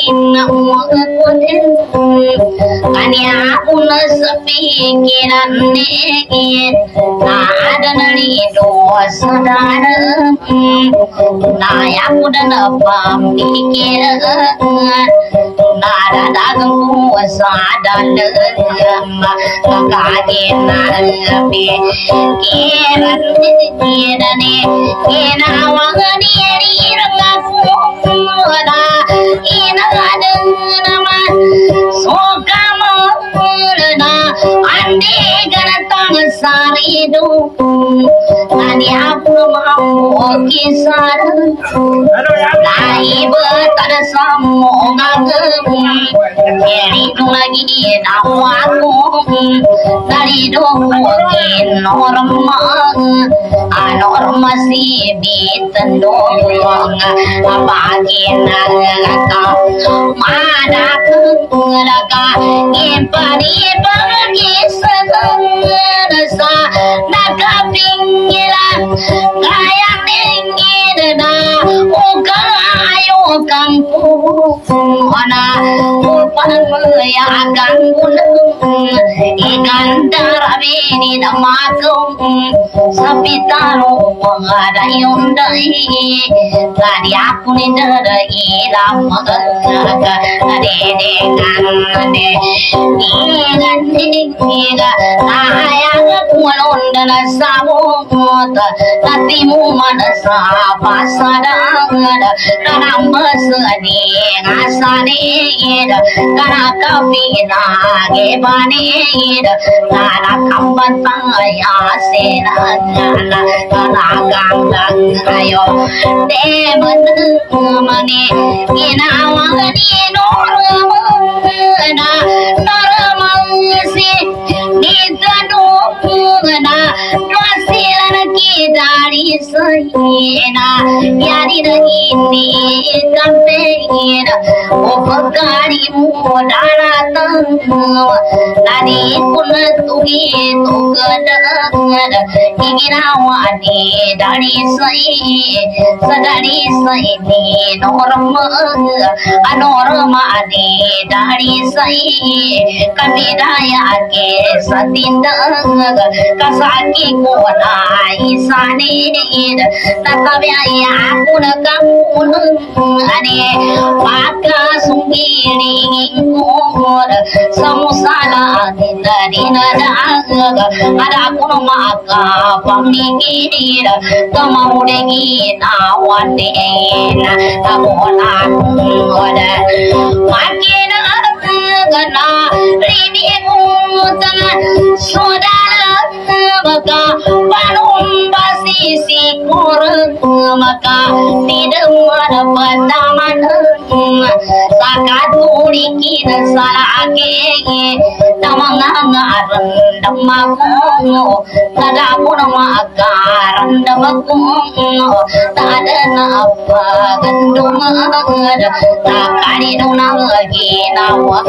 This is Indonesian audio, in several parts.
ina kutin kanya pun sepikiran nih ada dari dosa dan naya udah pamikir nada dagang kuasa dan kakagenan pikiran kirane kena wangani rengaku ada ina ada nama soka murna ande ganatang saridu nani aku mau kisar lai betar semoga keri lagi nawaku dari dokin normal anorma si bitendong apagina ka mana kulaga impari bagi sa nakapingilan kaya tingin na ukayo kampung ana upang mayagan gunung ikan darabini namakong sapitaro pangadayon dahi tadi aku ni dahi lamaga adedengan niga ayang kulon dana sabot tatimu manasa pasadang nanambas ni ngasane kana kapina gebane kana kambantang ayasena kana ganggang ayo demen mane ginawa ni norma si nitano na wasilan dari sayena yari ini kampenya opakari modara nadi kun tugi tugada inginawa ni dari sadari ni norma anorma ni dari kabidaya ke satinda kasaki ko na isani nakabya aku nakamun ane maka sungiri ko samusala dinada ada aku maka pamikir kamaudegi nawane namona ada makin gana rini tangan saudara maka panum basi sikur maka tidak dapat taman sakat kurikin salake tamang ngaran damaku tada pun makaran damaku tada napa gendung tak kali dona lagi nawa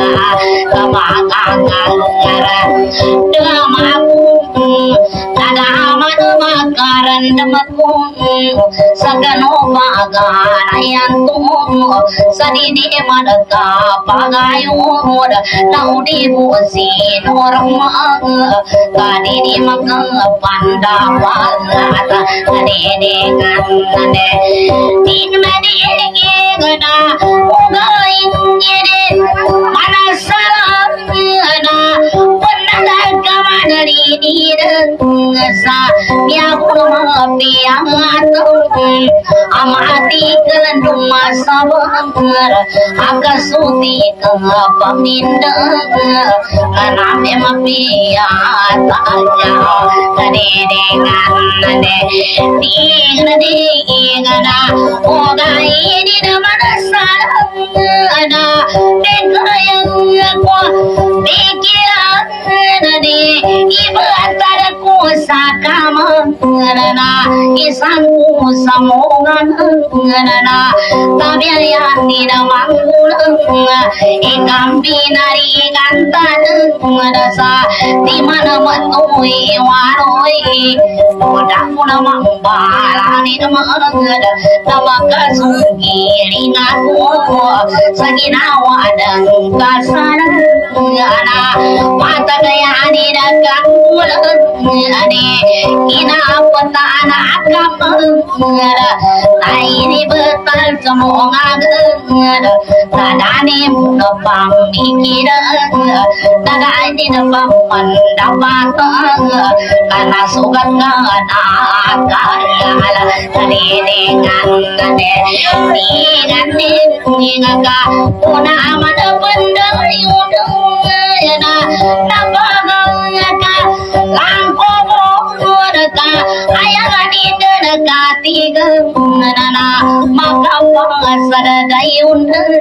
makaran damaku sagano magana yantung sadini madaka pagayo naudi busi norma kadini magang pandawa kadini kanane tingna gana ugaing yede manasala na panada kamadari dirasa ya purma piangatung amati kelandung masabang akasuti kepamindang karena memang piatanya kadedengan tingna ogai di mana salah ada yang pikiran ibu antaraku sakama isangku samongan tabiayan tidak manggulang ikan binari gantan dasa di mana menui waroi udah puna mambalani namagada namakasungilingaku saginawa dan kasana ana mata gaya ani dagang ulang ani ina petana akamada ini betal semua ngada tadane muda pamikiran tadane napa mendapat karena sugat ngada akal tadi dengan ningaga puna amada benda yudang na nabaga langko ka ayagani denaka tiga nana maka pasada dayun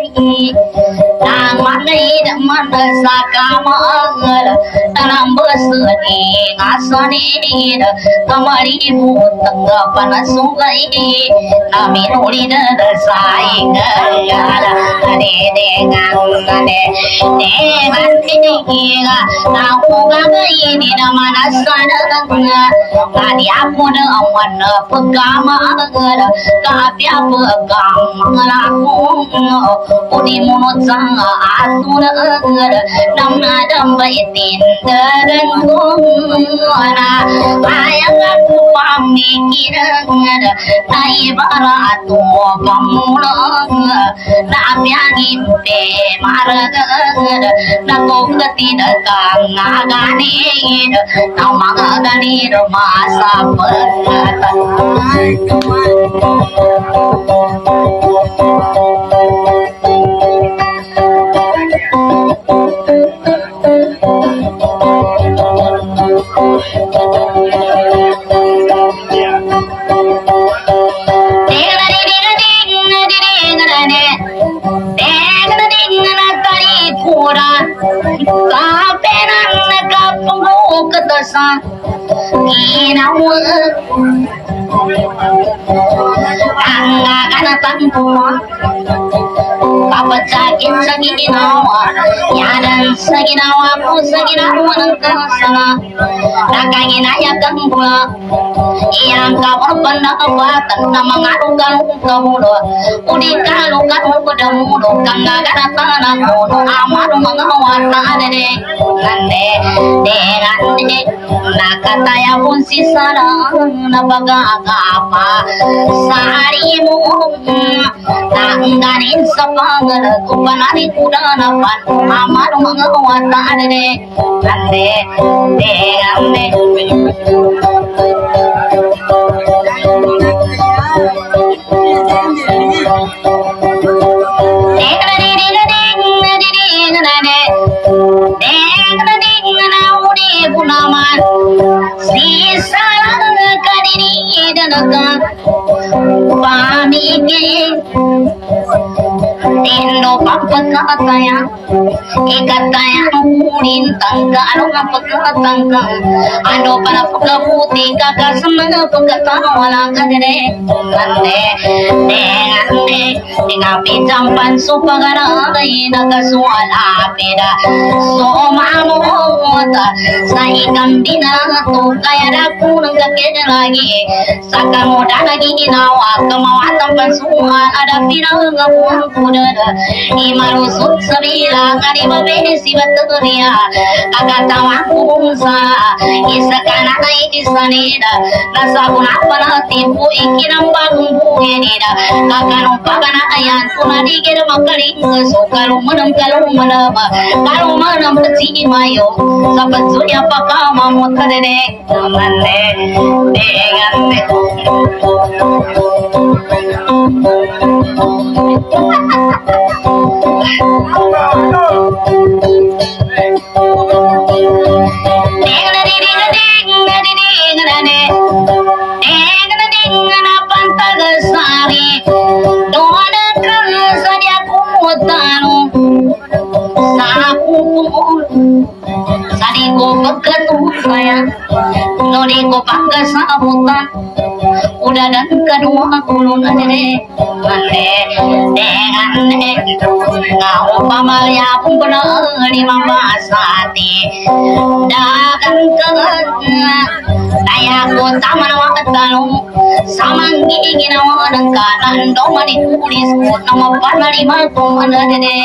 manai mana sakama dalam beseni ngasani kamari tengga panas sungai nami nuli saing ade dengan ini aku gagal ini mana sana tadi aku awan pegama tapi aku pegang laku udi mulut sang atur nama dambai tindaranku ayang aku pamikiran tai baratu pamulang tapi angin pe maraga nako ketidakang ngagani nama ngagani masa pengatatan Kapacakit sa ginawa yadan sa ginawa ko sa ginawa ng kasala nakaginaya kang bula iyang kawarpan na kabatan na mga lugar kamulo udi kalukan ko damulo kang naganatan ako amano mga wata nande nande nakataya mo si Sara na bagagapa sa hari mo tangganin sa pangalan ko panari kuda napan amano mga wata nande Tendo papakataya ikataya urin tangga ano nga pagkatangga ano para pagkabuti kakasama pagkatawala ka dire Ngapijampan supagaray nagasuala pida so mamota sa ikang binato kaya dako ng kakita lagi sa kamuda lagi ginawa kamawatang pansuha ada pinangabuang kunada imalusot sa bilang kanibabesi baturiya kakatawa kong sa isa ka na isa nida nasa kunapa na timpo ikinambagong buhay nida kakanong paganayan kunadigir makaling so kalumanam pati mayo sa pagsunya pakamamot ka dede Sadiku pagkatuh saya Nodiku pagkasabutan udah dan kedua kulun ade ngau pamalya pun benar lima basati dakan ke daya aku taman wakatalu samanggi ginawa ng kanan do manikulis ko na mapanalima ko manadede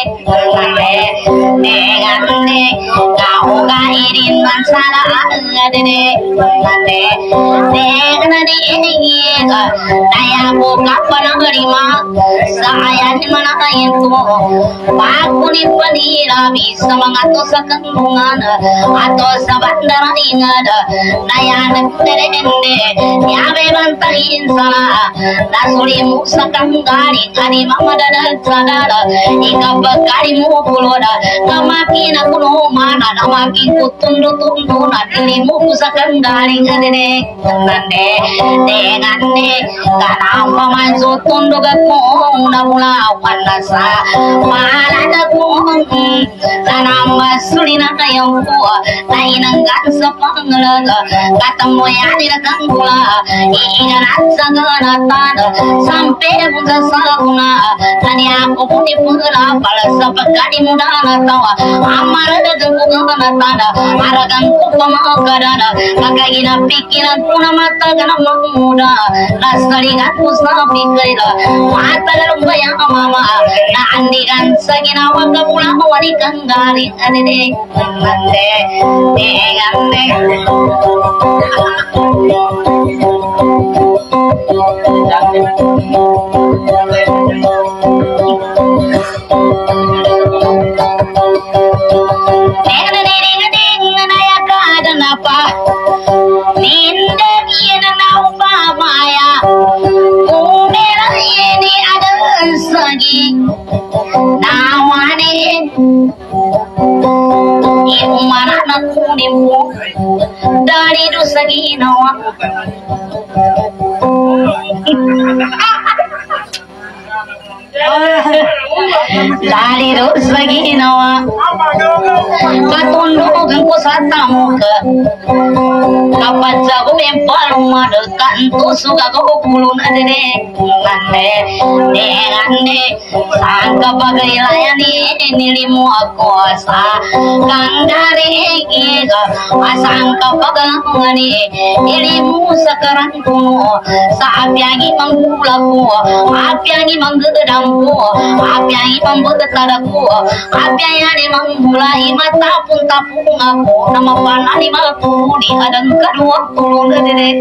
ngande kau gairin man sala adede ngande ngande ga daya ko kapan ngarima saya ni mana itu aku ni panira bisa mengatur sa kandungan atau sa bandara ingat daya nagterende yabe bantahin sana nasuli mo sa kanggali kani mamadadal sadara ikabagari mo puloda kamakin ako no mana namakin kutundo na dili mo sa kanggali ngadene nande nande kanama manso tundo ko na mula wanasa malada ko kanama sulina kayong ko nainanggan sa pangalaga katamo yan inagangula iinganat sa ganatan sampai pun sa sauna tani ako pun ipagala pala sa pagkani mo na natawa amara na ko ganatan aragang ko pamakarana kakagina pikiran ko na mataga na mamuda nasalingan ko sa pikayla matagalong bayang mama na andigan sa ginawa ka mula mawalikang galing anide nande ngande apa ninda yana na upamaya umera ini ada sagi nawane ibu mana nak unimu dari dosagi nawa dari dosagi nawa katundog ko sa tamuka kapag sa ko empalong madakan tusuga ko pulun adene ngande saan kapag ilayani nilimu ako sa kandari iga asang kapag ngani ilimu sa karangkuno sa apyagi manggula ko apyagi manggedam ko apyagi mambagtada ko apyagi manggulai mata pun tapung aku nama panani mapuni adang kedua tulung ngande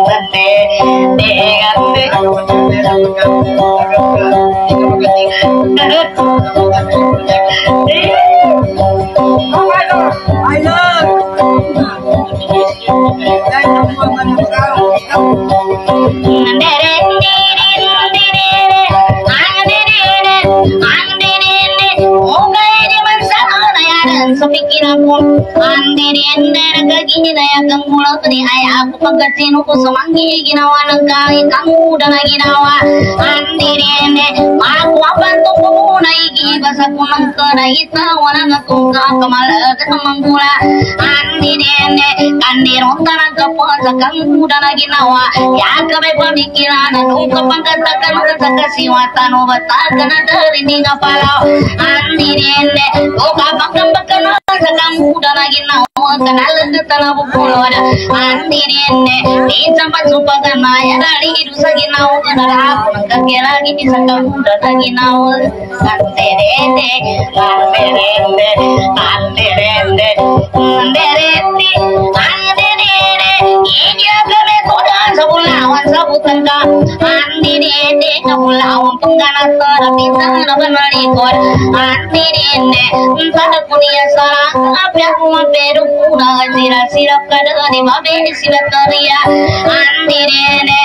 pikiranmu andiri endera gagini daya kang mulau tadi ayah aku pagkatino ko semanggi ginawa ng kali kamu dan ginawa andiri ende aku abanto ko muna igi basa ko ng kanaita wala na kong kakamalag at manggula andiri ende kandiro tanang kapon sa kang dan ginawa ya kabay pamikiran kung kapangkatakan mo sa kasiwatan o batagan na dari ni kapalaw andiri ende o kapagkambakan sa kamu dan lagi nawa kanal ke tanah bukulod andirene pinjam pasupakan maya dari hidup sagi nawa kanal aku nangkake lagi bisa kamu dan lagi nawa kanderende kanderende kanderende kanderende kanderende iya kame kodan sabulawan sabutan ka andirende kabulawan pengganas terapita naban malikor andirende entah kunia salah apa aku mamperu kuna sirap kada ni mabe silataria andirene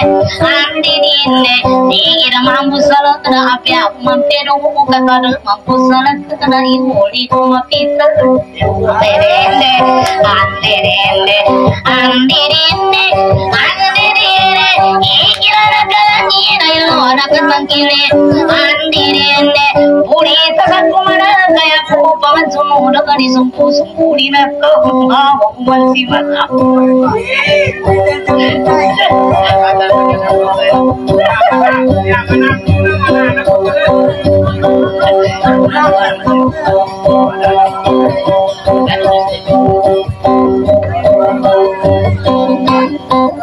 dikira mampu salah kada apa aku mamperu kada mampu salah kada iuli kuma pita andirene dikira kada ni ayo nak tangkile andirene puri tak kumana kaya aku paman sumu udah kali sumpu di nato mau masih mata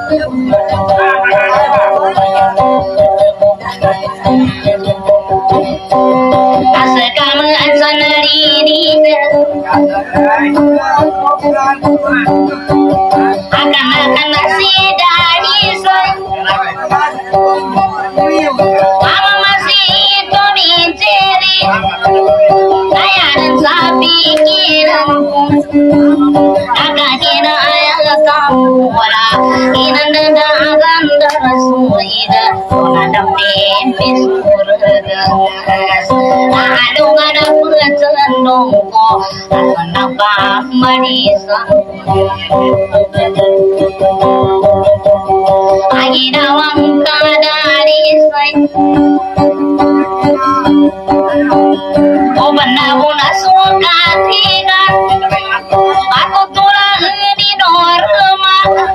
Asakama ansanari dina akan si dari say mama masih itu diceri saya dan sapi kiramu agak kira ayah kamu wala inanda akan darasuida ada pempis kurgas aduh ada pencendong ko kenapa manisan lagi dawang kadari say oh benar benar suka tiga aku tulang di norma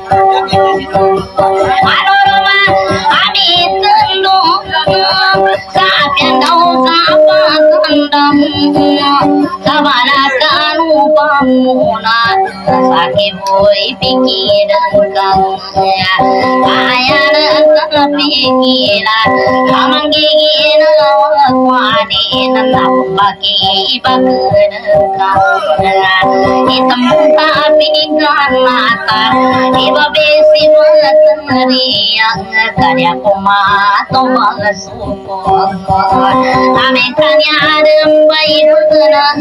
panorama abi tendung saat yang kau kapan kendang sabarakan upamunan sakit boy pikiran kang ayah kepikiran amang gigi wani nanap bagi bagenekang hitam tapi mata iba besi materiang karya kumato masuko amekanya dembai benar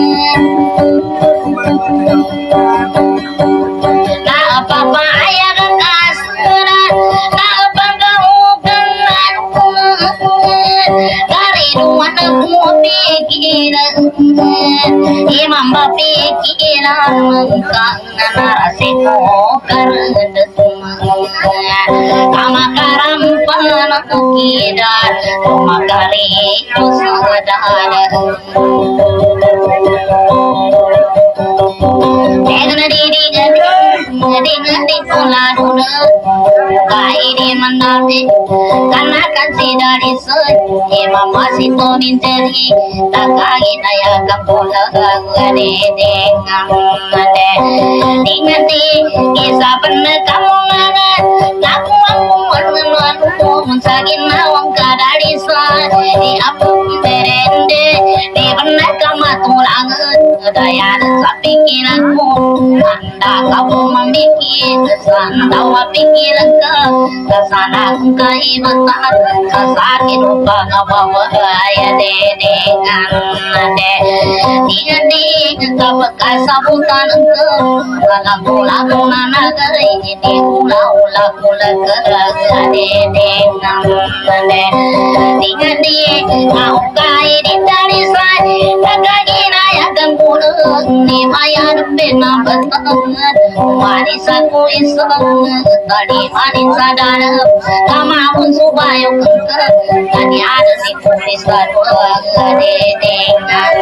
na apa ayah kekasran na panggamukan dari ruang aku pikiran imam pikiran mengkang narasiku karena kamakaram panak kidat makari kusadara ngadi kuladuna kaidi mandate karena kan sidari sej imam masih to minteri takagi naya kapola ngade dengan kisah bener kamu ngangat laku aku mengenal sagin nawang kadari sej di apu berende di bener kama tulangan daya sapikiranku anda kamu memikir sandawa pikiran ke kesana keibatan kesakin lupa ngabawa ya dengan dengan kebekas sabutan ke lagu nana ini di ula ke dengan kau kai di dari saya kagina ya ganggulan ni maya bena banget warisanku iseng tadi wanita dalam kamu supaya kengkeng tadi ada si tulis kedua dengan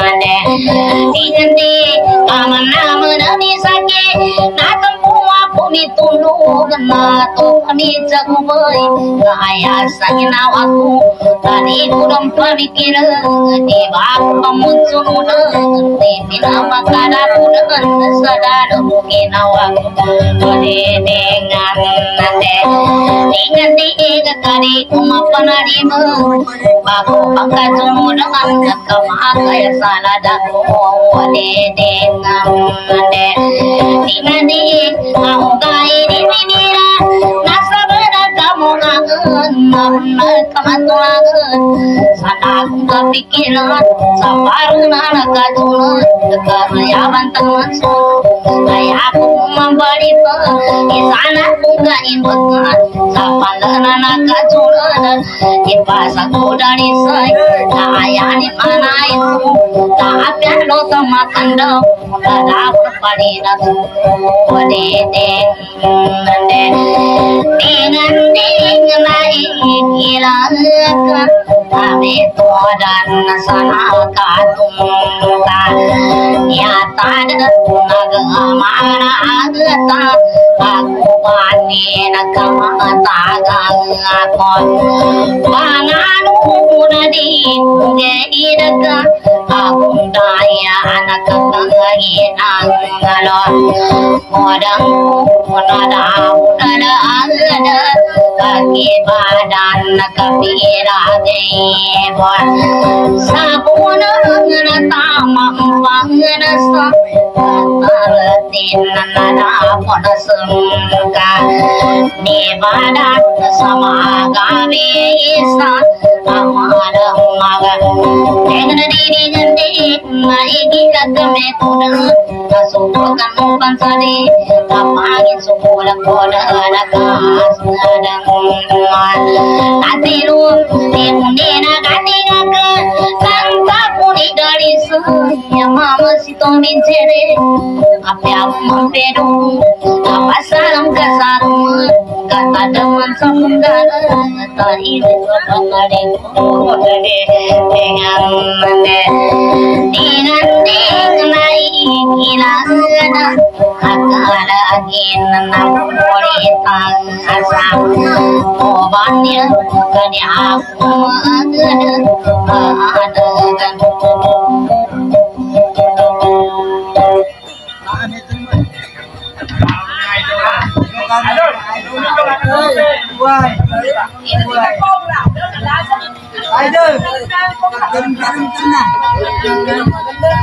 di kamu nama nami sakit nakam aku mitulog na to kami jagoy kaya sangin aku tadi kurang pamikiran di baku pamunsunod di pinapakaraku dengan sadar mungkin awak dengan kali kumapanarimo baku pangkasunod dengan kamakaya sana dako dengan aku kaya di pinira nasa berat kamu kangen kamatulangan sana akong kapikiran sa parunan nagkatulad karayaman tanganso kaya ako kumambali pa isana kong kainbagan sa palanan nagkatulad ipasa ko dari say nakayani manay nakapyan lo sa matandaw lalapot pa rin at Ding naikilang ka kami tuwadan sana katungka yata nagamana agata aku pani nagkamatagang ako pangano na di gairaka akong daya nagkakaginang galon modang na daw na kaki badan kabirage bon sabuna tamang bangen sa tin nada pon sungka di badan sama gawe sa amada maga dengan diri jende mai kagame kuda subukan pansade tapangin subulan koda nakas nadang atiru tindena katinga kanta puni dari ya mama sitomin cere apa mampedu apa salam kasarum kata deman sapunggara tadi pangade dengan naik kilana akala agin napolitan asam obannya kani aku ada Aduh,